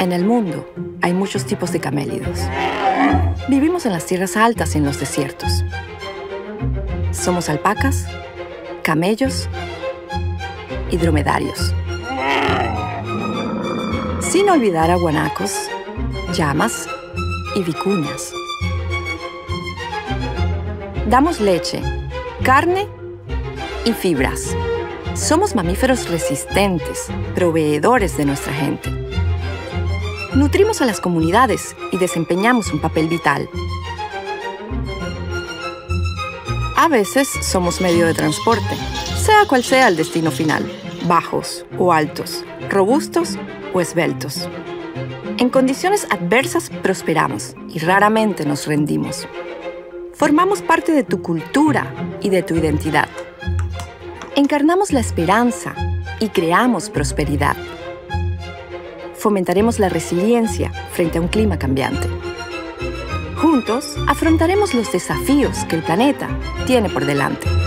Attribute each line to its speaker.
Speaker 1: En el mundo hay muchos tipos de camélidos. Vivimos en las tierras altas y en los desiertos. Somos alpacas, camellos y dromedarios. Sin olvidar a guanacos, llamas y vicuñas. Damos leche, carne y fibras. Somos mamíferos resistentes, proveedores de nuestra gente. Nutrimos a las comunidades y desempeñamos un papel vital. A veces somos medio de transporte, sea cual sea el destino final, bajos o altos, robustos o esbeltos. En condiciones adversas prosperamos y raramente nos rendimos. Formamos parte de tu cultura y de tu identidad. Encarnamos la esperanza y creamos prosperidad. Fomentaremos la resiliencia frente a un clima cambiante. Juntos, afrontaremos los desafíos que el planeta tiene por delante.